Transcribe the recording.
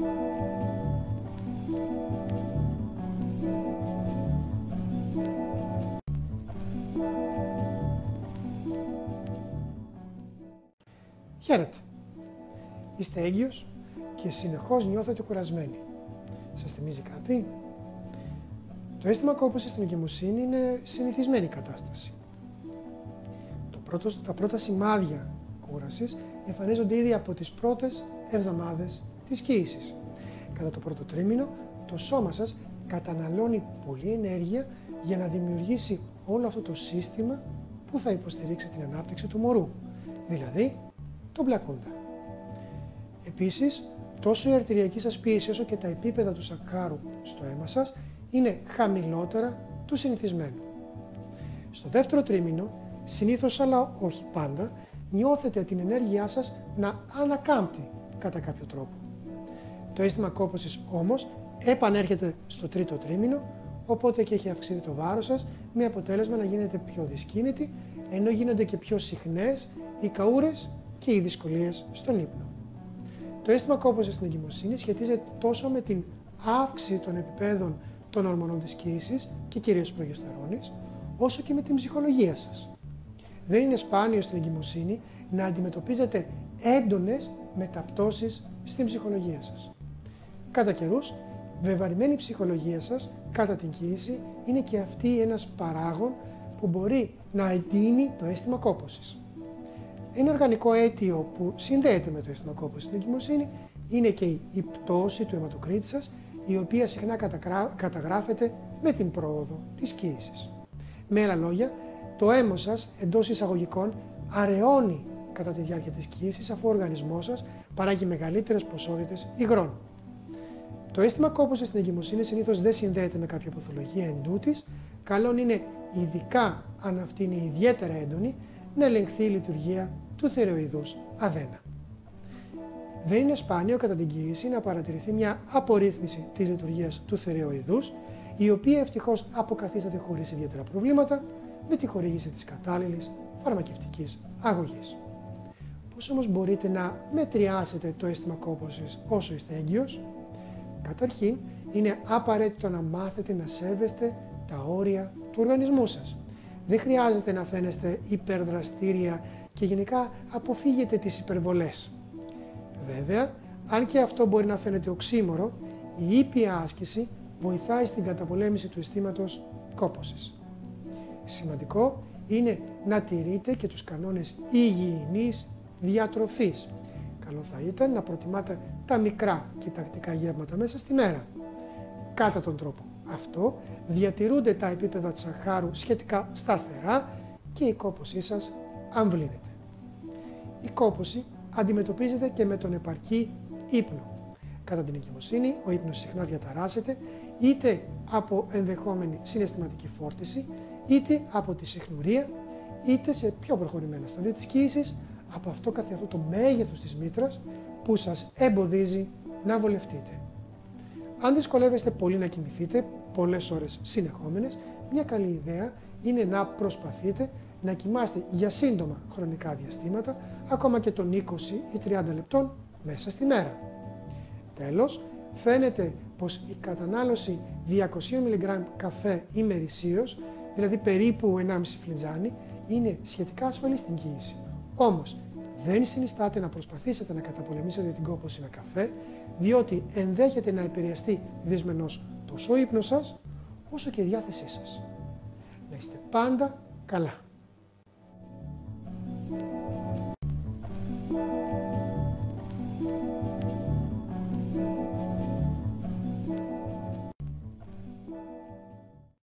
Χαίρετε. Είστε έγκυος και συνεχώς νιώθετε κουρασμένοι. Σας θυμίζει κάτι? Το αίσθημα κόπωσης στην εγκυμοσύνη είναι συνηθισμένη κατάσταση. Τα πρώτα σημάδια κούρασης εμφανίζονται ήδη από τις πρώτες εβδομάδες της κύησης. Κατά το πρώτο τρίμηνο, το σώμα σας καταναλώνει πολλή ενέργεια για να δημιουργήσει όλο αυτό το σύστημα που θα υποστηρίξει την ανάπτυξη του μωρού, δηλαδή τον πλακούντα. Επίσης, τόσο η αρτηριακή σας πίεση όσο και τα επίπεδα του σακχάρου στο αίμα σας είναι χαμηλότερα του συνηθισμένου. Στο δεύτερο τρίμηνο, συνήθως αλλά όχι πάντα, νιώθετε την ενέργειά σας να ανακάμπτει κατά κάποιο τρόπο. Το αίσθημα κόπωσης όμως επανέρχεται στο τρίτο τρίμηνο, οπότε και έχει αυξηθεί το βάρος σας, με αποτέλεσμα να γίνετε πιο δυσκίνητοι, ενώ γίνονται και πιο συχνές οι καούρες και οι δυσκολίες στον ύπνο. Το αίσθημα κόπωσης στην εγκυμοσύνη σχετίζεται τόσο με την αύξηση των επιπέδων των ορμονών της κύησης και κυρίως προγεστερόνης, όσο και με την ψυχολογία σας. Δεν είναι σπάνιο στην εγκυμοσύνη να αντιμετωπίζετε έντονες μεταπτώσεις στην ψυχολογία σας. Κατά καιρούς, βεβαρημένη ψυχολογία σας κατά την κύηση είναι και αυτή ένας παράγων που μπορεί να εντείνει το αίσθημα κόπωσης. Ένα οργανικό αίτιο που συνδέεται με το αίσθημα κόπωσης στην εγκυμοσύνη είναι και η πτώση του αιματοκρίτη σας, η οποία συχνά καταγράφεται με την πρόοδο της κύησης. Με άλλα λόγια, το αίμα σας εντός εισαγωγικών αραιώνει κατά τη διάρκεια της κύησης, αφού ο οργανισμός σας παράγει μεγαλύτερες ποσότητες υγρών. Το αίσθημα κόπωσης στην εγκυμοσύνη συνήθως δεν συνδέεται με κάποια παθολογία εντούτοις. Καλό είναι, ειδικά αν αυτή είναι ιδιαίτερα έντονη, να ελεγχθεί η λειτουργία του θερεοειδούς αδένα. Δεν είναι σπάνιο κατά την κύηση να παρατηρηθεί μια απορρίθμιση της λειτουργίας του θερεοειδούς, η οποία ευτυχώς αποκαθίσταται χωρίς ιδιαίτερα προβλήματα με τη χορήγηση της κατάλληλης φαρμακευτικής αγωγής. Πώς όμως μπορείτε να μετριάσετε το αίσθημα κόπωσης όσο είστε έγκυος? Καταρχήν, είναι απαραίτητο να μάθετε να σέβεστε τα όρια του οργανισμού σας. Δεν χρειάζεται να φαίνεστε υπερδραστήρια και γενικά αποφύγετε τις υπερβολές. Βέβαια, αν και αυτό μπορεί να φαίνεται οξύμορο, η ήπια άσκηση βοηθάει στην καταπολέμηση του αισθήματος κόπωσης. Σημαντικό είναι να τηρείτε και τους κανόνες υγιεινής διατροφής. Καλό θα ήταν να προτιμάτε τα μικρά κοιτακτικά γεύματα μέσα στη μέρα. Κατά τον τρόπο αυτό, διατηρούνται τα επίπεδα της σακχάρου σχετικά σταθερά και η κόπωσή σας αμβλύνεται. Η κόπωση αντιμετωπίζεται και με τον επαρκή ύπνο. Κατά την εγκυμοσύνη, ο ύπνος συχνά διαταράσσεται είτε από ενδεχόμενη συναισθηματική φόρτιση, είτε από τη συχνουρία, είτε σε πιο προχωρημένα στάδια της κύησης, από αυτό καθεαυτό το μέγεθος της μήτρας που σας εμποδίζει να βολευτείτε. Αν δυσκολεύεστε πολύ να κοιμηθείτε πολλές ώρες συνεχόμενες, μια καλή ιδέα είναι να προσπαθείτε να κοιμάστε για σύντομα χρονικά διαστήματα, ακόμα και των 20 ή 30 λεπτών μέσα στη μέρα. Τέλος, φαίνεται πως η κατανάλωση 200 mg καφέ ημερησίως, δηλαδή περίπου 1,5 φλιτζάνι, είναι σχετικά ασφαλή στην κύηση. Όμως, δεν συνιστάτε να προσπαθήσετε να καταπολεμήσετε την κόπωση με καφέ, διότι ενδέχεται να επηρεαστεί δυσμενώς τόσο ο ύπνος σας, όσο και η διάθεσή σας. Να είστε πάντα καλά.